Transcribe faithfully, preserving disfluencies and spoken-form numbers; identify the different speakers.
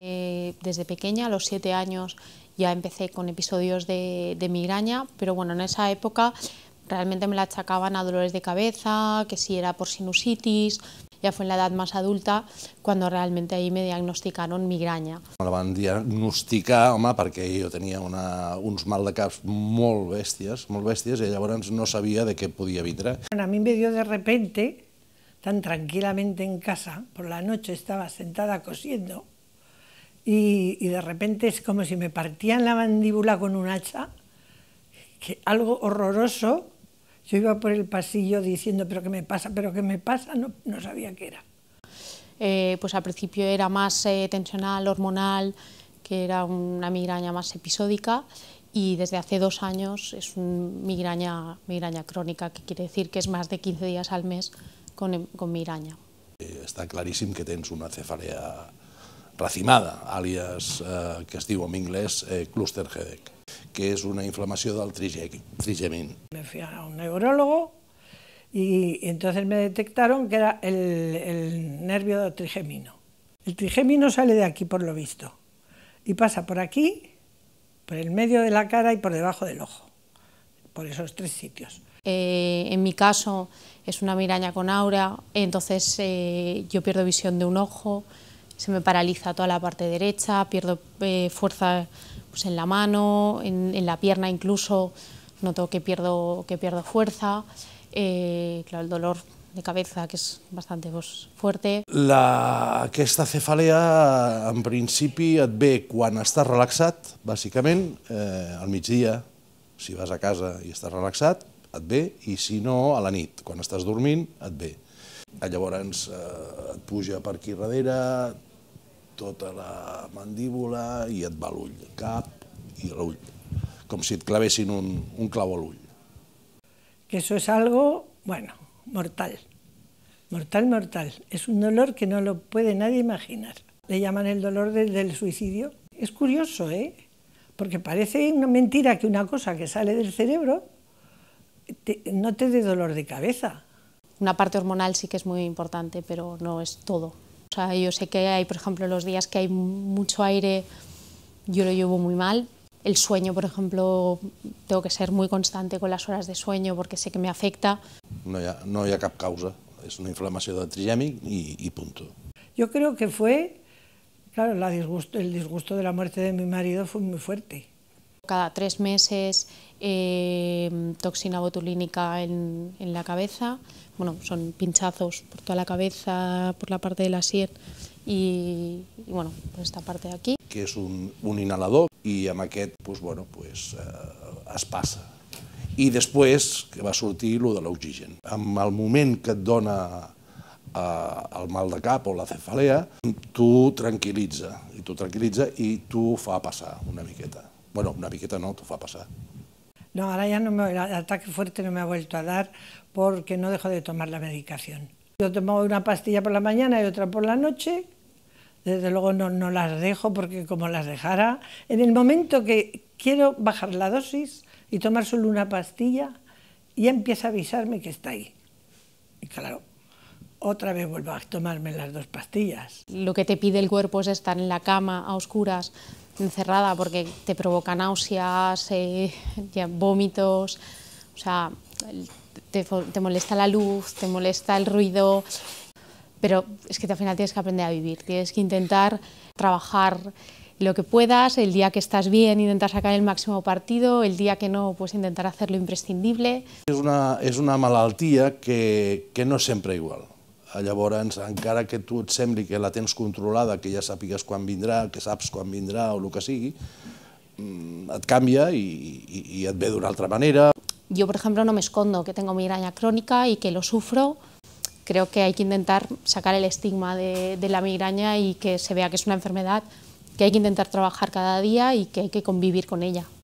Speaker 1: Eh, desde pequeña, a los siete años, ya empecé con episodios de, de migraña, pero bueno, en esa época realmente me la achacaban a dolores de cabeza, que si era por sinusitis. Ya fue en la edad más adulta cuando realmente ahí me diagnosticaron migraña.
Speaker 2: Me la van diagnosticar, home, perquè jo tenia una, uns mal de caps molt bèsties, molt bèsties, i llavors no sabia de què podia vindre.
Speaker 3: A mí me dio de repente, tan tranquilamente en casa, por la noche estaba sentada cosiendo, y, y de repente es como si me partían la mandíbula con un hacha, que algo horroroso. Yo iba por el pasillo diciendo, ¿pero qué me pasa? ¿Pero qué me pasa? No, no sabía qué era.
Speaker 1: Eh, pues al principio era más eh, tensional, hormonal, que era una migraña más episódica, y desde hace dos años es una migraña, migraña crónica, que quiere decir que es más de quince días al mes con, con migraña.
Speaker 2: Eh, està claríssim que tens una cefalea racimada, àlies, eh, que es diu en anglès eh, cluster headache, que és una inflamació del trigemin.
Speaker 3: Me fui a un neurólogo y entonces me detectaron que era el, el nervio trigémino. El trigémino sale de aquí, por lo visto, y pasa por aquí, por el medio de la cara y por debajo del ojo, por esos tres sitios.
Speaker 1: Eh, en mi caso es una migraña con aura, entonces eh, yo pierdo visión de un ojo, se me paraliza toda la parte derecha, pierdo eh, fuerza pues, en la mano, en, en la pierna incluso, noto que pierdo, que pierdo fuerza, eh, claro, el dolor de cabeza que és bastant pues, fuerte.
Speaker 2: La, aquesta cefalea, en principi, et ve quan estàs relaxat, bàsicament, eh, al migdia, si vas a casa i estàs relaxat, et ve, i si no, a la nit, quan estàs dormint, et ve. Llavors eh, et puja per aquí darrere, tota la mandíbula i et va a l'ull, cap i l'ull, com si et clavessin un, un clau a l'ull.
Speaker 3: Que eso es algo, bueno, mortal, mortal, mortal. Es un dolor que no lo puede nadie imaginar. Le llaman el dolor del, del suicidio. Es curioso, ¿eh? Porque parece una mentira que una cosa que sale del cerebro te, no te dé dolor de cabeza.
Speaker 1: Una parte hormonal sí que es muy importante, pero no es todo. O sea, yo sé que hay, por ejemplo, los días que hay mucho aire, yo lo llevo muy mal. El sueño, por ejemplo, tengo que ser muy constante con las horas de sueño porque sé que me afecta.
Speaker 2: No hi ha, no hi ha cap causa, és una inflamació del trigèmic i, i punto.
Speaker 3: Yo creo que fue, claro, la disgusto, el disgusto de la muerte de mi marido fue muy fuerte.
Speaker 1: Cada tres meses eh, toxina botulínica en, en la cabeza, bueno, son pinchazos por toda la cabeza, por la parte de la sien y, y bueno, por esta parte de aquí.
Speaker 2: Que és un, un inhalador i amb aquest pues, bueno, pues, eh, es passa. I després que va sortir el de l'oxigen. En el moment que et dona eh, el mal de cap o la cefalea, tu tranquil·litza, i tu tranquil·litza i tu fa passar una miqueta. Bueno, una miqueta no, tu fa passar.
Speaker 3: No, ahora ya no me, el ataque fuerte no me ha vuelto a dar porque no dejo de tomar la medicación. Yo tomo una pastilla por la mañana y otra por la noche. Desde luego no, no las dejo porque como las dejara, en el momento que quiero bajar la dosis y tomar solo una pastilla, ya empieza a avisarme que está ahí. Y claro, otra vez vuelvo a tomarme las dos pastillas.
Speaker 1: Lo que te pide el cuerpo es estar en la cama a oscuras, encerrada, porque te provoca náuseas, eh, ya, vómitos, o sea, te, te molesta la luz, te molesta el ruido. Pero es que al final tienes que aprender a vivir, tienes que intentar trabajar lo que puedas, el día que estás bien intentar sacar el máximo partido, el día que no, pues intentar hacer lo imprescindible.
Speaker 2: És una, és una malaltia que, que no és sempre igual. Llavors, encara que tu et sembli que la tens controlada, que ja sàpigues quan vindrà, que saps quan vindrà o el que sigui, et canvia i, i, i et ve d'una altra manera.
Speaker 1: Yo, por ejemplo, no me escondo que tengo migraña crónica y que lo sufro. Creo que hay que intentar sacar el estigma de, de la migraña y que se vea que es una enfermedad que hay que intentar trabajar cada día y que hay que convivir con ella.